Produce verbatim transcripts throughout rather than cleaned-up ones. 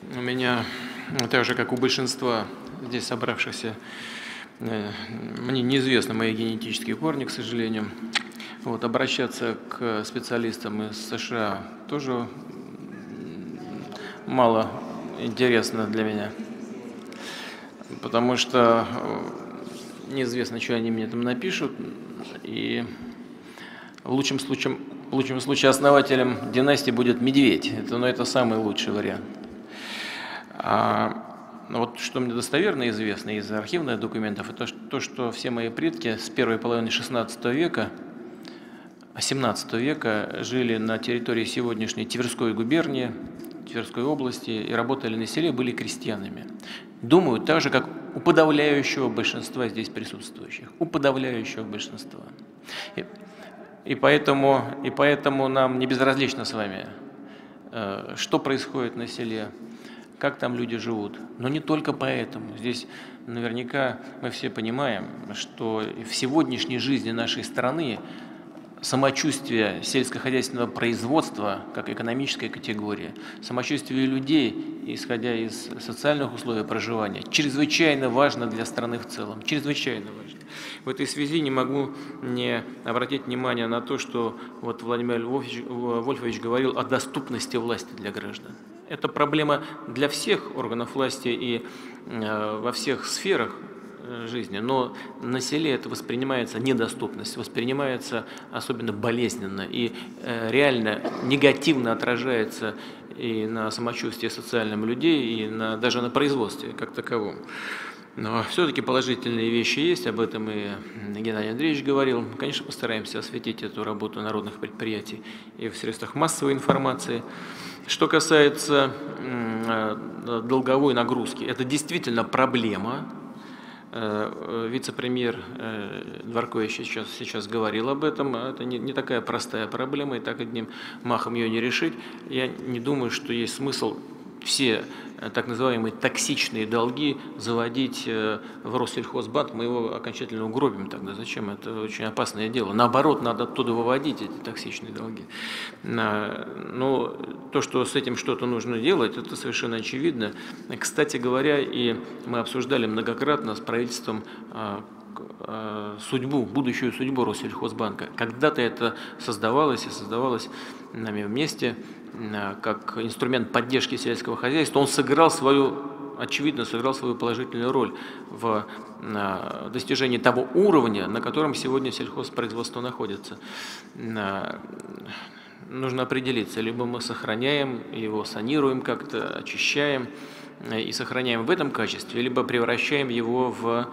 У меня, так же, как у большинства здесь собравшихся, э, мне неизвестны мои генетические корни, к сожалению. Вот, обращаться к специалистам из США тоже мало интересно для меня, потому что неизвестно, что они мне там напишут, и в лучшем случае, в лучшем случае основателем династии будет медведь. Это, ну, это самый лучший вариант. А вот что мне достоверно известно из архивных документов, это то, что все мои предки с первой половины шестнадцатого века, семнадцатого века жили на территории сегодняшней Тверской губернии, Тверской области и работали на селе, были крестьянами. Думаю, так же, как у подавляющего большинства здесь присутствующих. У подавляющего большинства. И, и, поэтому, и поэтому нам не безразлично с вами, что происходит на селе, как там люди живут. Но не только поэтому. Здесь наверняка мы все понимаем, что в сегодняшней жизни нашей страны самочувствие сельскохозяйственного производства как экономическая категория, самочувствие людей, исходя из социальных условий проживания, чрезвычайно важно для страны в целом. Чрезвычайно важно. В этой связи не могу не обратить внимание на то, что вот Владимир Львович, Вольфович говорил о доступности власти для граждан. Это проблема для всех органов власти и э, во всех сферах жизни, но на селе это воспринимается, недоступность воспринимается особенно болезненно и э, реально негативно отражается и на самочувствии социальном людей, и на, даже на производстве как таковом. Но все-таки положительные вещи есть, об этом и Геннадий Андреевич говорил. Конечно, постараемся осветить эту работу народных предприятий и в средствах массовой информации. Что касается э, долговой нагрузки, это действительно проблема. Вице-премьер Дворкович сейчас, сейчас говорил об этом. Это не, не такая простая проблема, и так одним махом ее не решить. Я не думаю, что есть смысл все так называемые токсичные долги заводить в Россельхозбанк. Мы его окончательно угробим тогда. Зачем? Это очень опасное дело. Наоборот, надо оттуда выводить эти токсичные долги. Но то, что с этим что-то нужно делать, это совершенно очевидно. Кстати говоря, и мы обсуждали многократно с правительством судьбу, будущую судьбу Россельхозбанка. Когда-то это создавалось и создавалось нами вместе как инструмент поддержки сельского хозяйства. Он сыграл свою, очевидно, сыграл свою положительную роль в достижении того уровня, на котором сегодня сельхозпроизводство находится. Нужно определиться, либо мы сохраняем его, санируем как-то, очищаем и сохраняем в этом качестве, либо превращаем его в,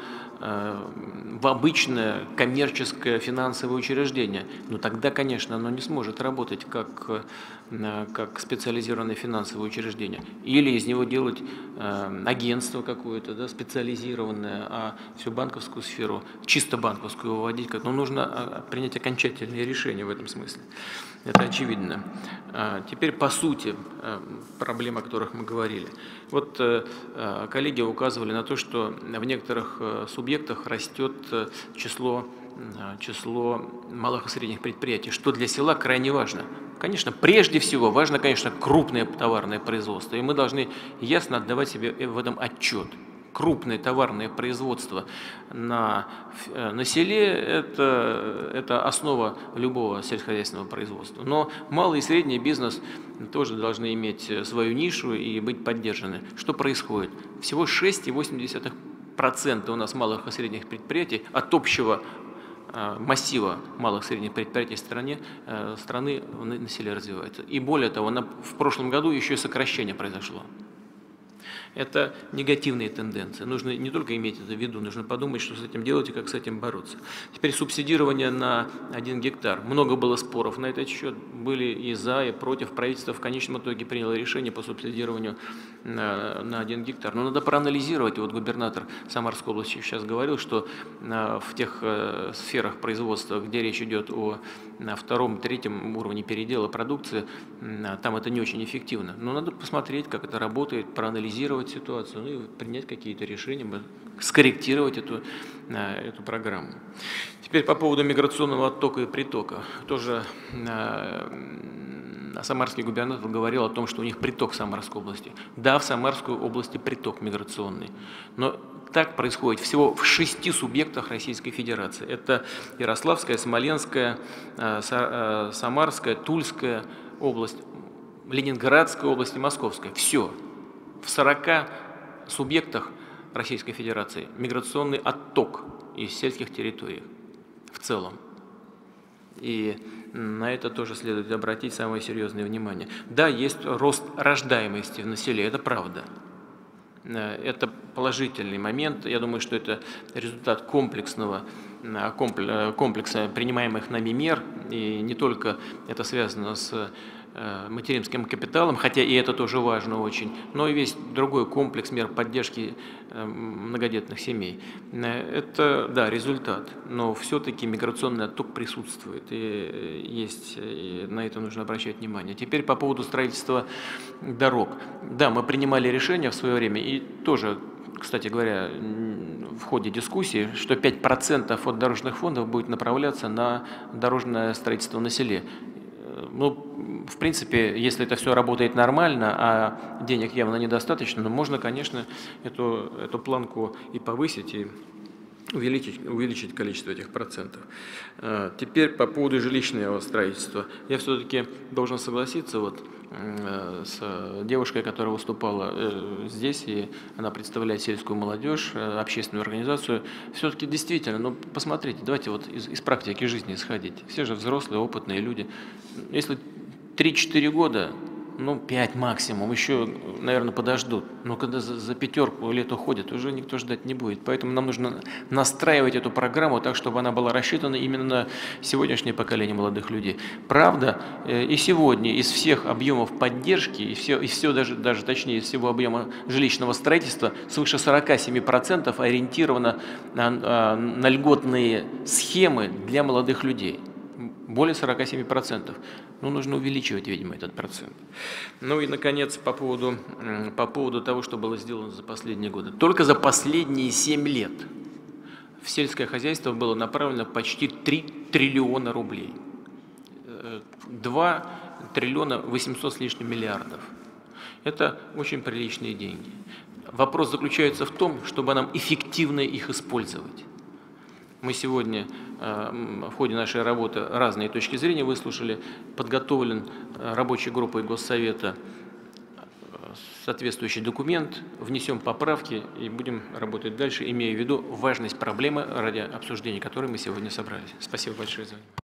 в обычное коммерческое финансовое учреждение. Но тогда, конечно, оно не сможет работать как, как специализированное финансовое учреждение. Или из него делать агентство какое-то, да, специализированное, а всю банковскую сферу, чисто банковскую выводить. Но нужно принять окончательные решения в этом смысле. Это очевидно. Теперь по сути проблем, о которых мы говорили. Вот коллеги указывали на то, что в некоторых субъектах растет число, число малых и средних предприятий, что для села крайне важно. Конечно, прежде всего важно, конечно, крупное товарное производство, и мы должны ясно отдавать себе в этом отчет. Крупное товарное производство на, на селе это, – это основа любого сельскохозяйственного производства. Но малый и средний бизнес тоже должны иметь свою нишу и быть поддержаны. Что происходит? Всего шесть целых восемь десятых процента у нас малых и средних предприятий от общего массива малых и средних предприятий в стране, страны на селе развивается. И более того, на, в прошлом году еще и сокращение произошло. Это негативные тенденции. Нужно не только иметь это в виду, нужно подумать, что с этим делать и как с этим бороться. Теперь субсидирование на один гектар. Много было споров на этот счет. Были и за, и против. Правительство в конечном итоге приняло решение по субсидированию на, на один гектар. Но надо проанализировать. Вот губернатор Самарской области сейчас говорил, что в тех сферах производства, где речь идет о втором, третьем уровне передела продукции, там это не очень эффективно. Но надо посмотреть, как это работает, проанализировать ситуацию, ну и принять какие-то решения, скорректировать эту, эту программу. Теперь по поводу миграционного оттока и притока. Тоже самарский губернатор говорил о том, что у них приток в Самарской области. Да, в Самарской области приток миграционный, но так происходит всего в шести субъектах Российской Федерации. Это Ярославская, Смоленская, Самарская, Тульская область, Ленинградская область и Московская. Все. В сорока субъектах Российской Федерации миграционный отток из сельских территорий в целом. И на это тоже следует обратить самое серьезное внимание. Да, есть рост рождаемости в населении, это правда. Это положительный момент. Я думаю, что это результат комплексного, комплекса принимаемых нами мер. И не только это связано с материнским капиталом, хотя и это тоже важно очень, но и весь другой комплекс мер поддержки многодетных семей. Это, да, результат, но все-таки миграционный отток присутствует, и есть, и на это нужно обращать внимание. Теперь по поводу строительства дорог. Да, мы принимали решение в свое время, и тоже, кстати говоря, в ходе дискуссии, что пять процентов от дорожных фондов будет направляться на дорожное строительство на селе. Ну, в принципе, если это все работает нормально, а денег явно недостаточно, но можно, конечно, эту, эту планку и повысить, и увеличить, увеличить количество этих процентов. Теперь по поводу жилищного строительства. Я все-таки должен согласиться вот с девушкой, которая выступала здесь, и она представляет сельскую молодежь, общественную организацию. Все-таки действительно, ну посмотрите, давайте вот из, из практики жизни исходить. Все же взрослые, опытные люди. Если три-четыре года, ну пять максимум, еще, наверное, подождут. Но когда за, за пятерку лет уходит, уже никто ждать не будет. Поэтому нам нужно настраивать эту программу так, чтобы она была рассчитана именно на сегодняшнее поколение молодых людей. Правда, и сегодня из всех объемов поддержки, и все, и все даже, даже точнее, из всего объема жилищного строительства, свыше сорока семи процентов ориентировано на, на льготные схемы для молодых людей. Более сорока семи процентов. Ну, нужно увеличивать, видимо, этот процент. Ну и, наконец, по поводу, по поводу того, что было сделано за последние годы. Только за последние семь лет в сельское хозяйство было направлено почти три триллиона рублей. два триллиона восемьсот с лишним миллиардов. Это очень приличные деньги. Вопрос заключается в том, чтобы нам эффективно их использовать. Мы сегодня в ходе нашей работы разные точки зрения выслушали. Подготовлен рабочей группой Госсовета соответствующий документ, внесем поправки и будем работать дальше, имея в виду важность проблемы, ради обсуждения которой мы сегодня собрались. Спасибо большое за внимание.